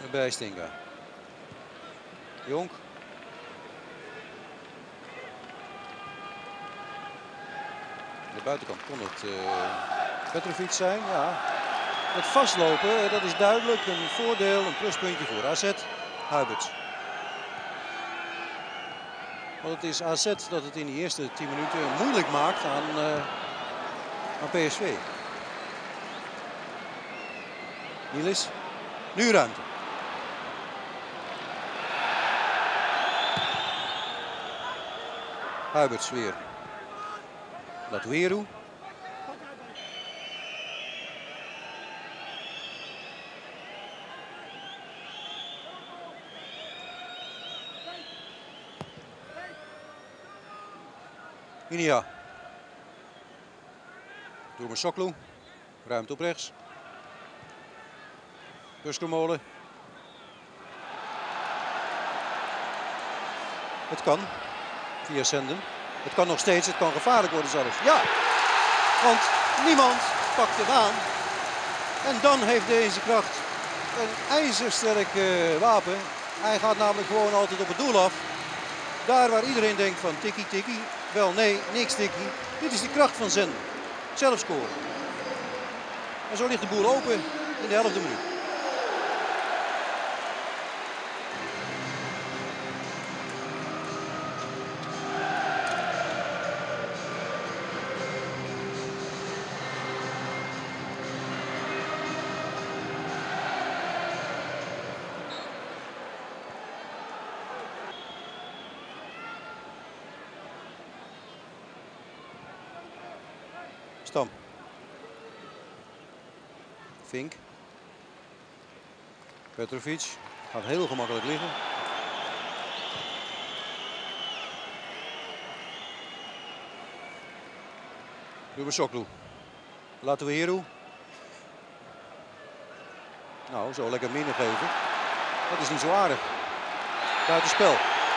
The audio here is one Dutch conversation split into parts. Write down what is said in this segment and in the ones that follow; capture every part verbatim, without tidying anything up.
bij Stinga. Jonk. Aan de buitenkant kon het uh, Petrovic zijn. Ja. Het vastlopen, dat is duidelijk een voordeel, een pluspuntje voor A Z. Huiberts. Want het is A Z dat het in de eerste tien minuten moeilijk maakt aan, uh, aan P S V. Niels. Nu ruimte. Huiberts weer. Latueru. Inia. Durmaz-Soglu. Ruimte op rechts. Buskermolen. Het kan. Via Senden. Het kan nog steeds, het kan gevaarlijk worden zelfs. Ja, want niemand pakt het aan. En dan heeft deze kracht een ijzersterk uh, wapen. Hij gaat namelijk gewoon altijd op het doel af. Daar waar iedereen denkt van tikkie tikkie. Wel nee, niks tikkie. Dit is de kracht van Senden. Zelf scoren. En zo ligt de boel open in de elfde minuut. Stam. Vink. Petrovic gaat heel gemakkelijk liggen. Durmaz-Soglu. Latueru. Nou, zo lekker minder geven. Dat is niet zo aardig. Buitenspel.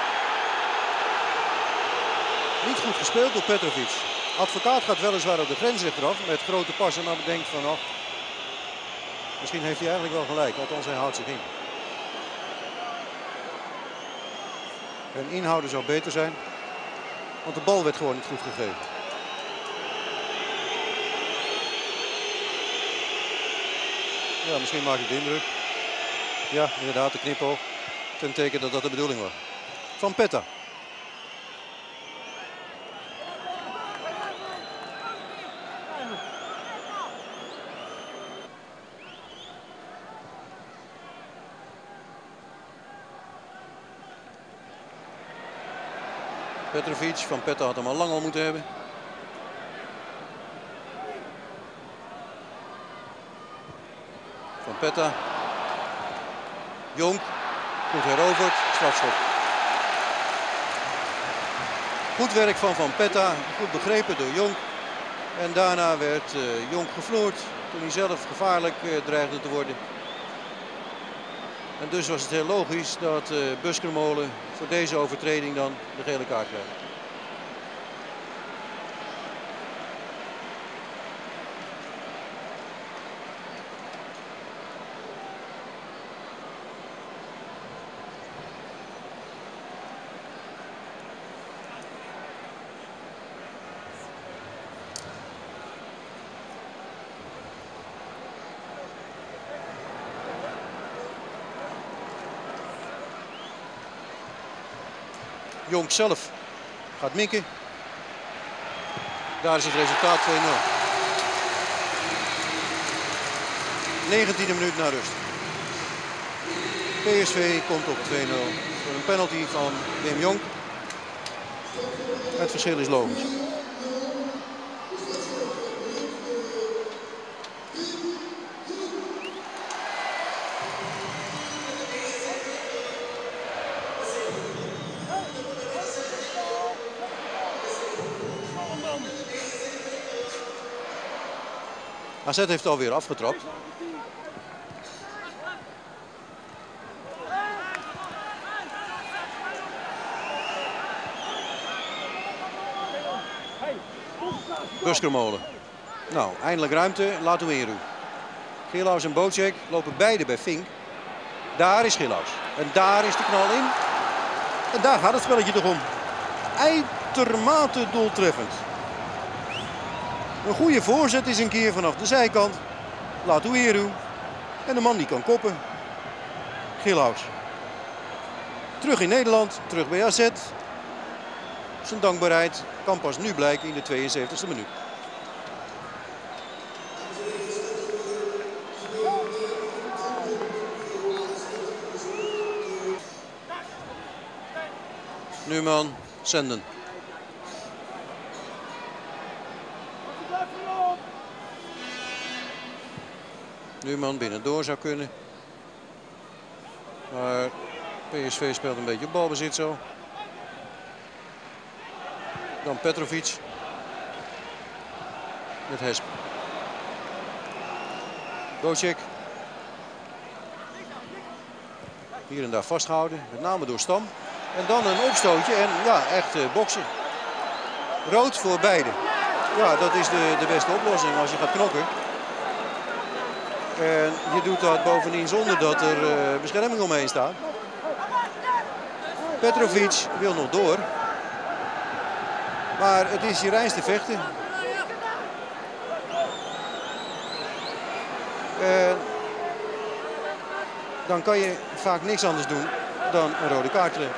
Niet goed gespeeld door Petrovic. Advocaat gaat weliswaar op de grensrechter af met grote pas en dan denkt van oh, misschien heeft hij eigenlijk wel gelijk, althans hij houdt zich in. Een inhouden zou beter zijn, want de bal werd gewoon niet goed gegeven. Ja, misschien maakt het de indruk. Ja, inderdaad, de knipoog. Ten teken dat dat de bedoeling was. Van Petta. Petrovic, Van Petta had hem al lang al moeten hebben. Van Petta. Jonk. Goed heroverd. Strafschop. Goed werk van Van Petta. Goed begrepen door Jonk. En daarna werd uh, Jonk gevloerd. Toen hij zelf gevaarlijk uh, dreigde te worden. En dus was het heel logisch dat uh, Buskermolen voor deze overtreding dan de gele kaart krijgt. Jonk zelf gaat mikken. Daar is het resultaat twee nul. negentiende minuut na rust. P S V komt op twee nul door een penalty van Wim Jonk. Het verschil is logisch. A Z heeft alweer afgetrapt. Buskermolen. Nou, eindelijk ruimte. Latueru. Geerlauws en Bocek lopen beide bij Vink. Daar is Gilhuis. En daar is de knal in. En daar gaat het spelletje toch om. Uitermate doeltreffend. Een goede voorzet is een keer vanaf de zijkant. Latueru. En de man die kan koppen. Gilhuis. Terug in Nederland, terug bij A Z. Zijn dankbaarheid kan pas nu blijken in de tweeënzeventigste minuut. Numan, Senden. Numan binnendoor zou kunnen. Maar P S V speelt een beetje op balbezit zo. Dan Petrovic. Met Hesp. Bocek. Hier en daar vastgehouden. Met name door Stam. En dan een opstootje en ja, echt uh, boksen. Rood voor beide. Ja, dat is de, de beste oplossing als je gaat knokken. En je doet dat bovendien zonder dat er uh, bescherming omheen staat. Petrovic wil nog door. Maar het is hier eens te vechten. En dan kan je vaak niks anders doen dan een rode kaart trekken.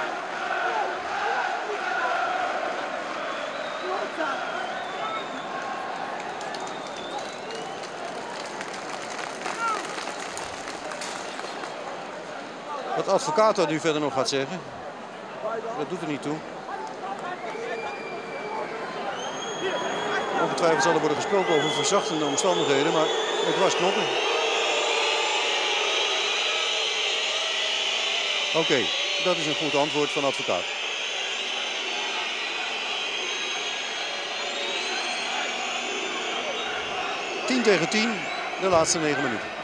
Wat Advocaat nu verder nog gaat zeggen, dat doet er niet toe. Ongetwijfeld zal er worden gesproken over verzachtende omstandigheden, maar het was knokken. Oké, okay, dat is een goed antwoord van Advocaat. tien tegen tien, de laatste negen minuten.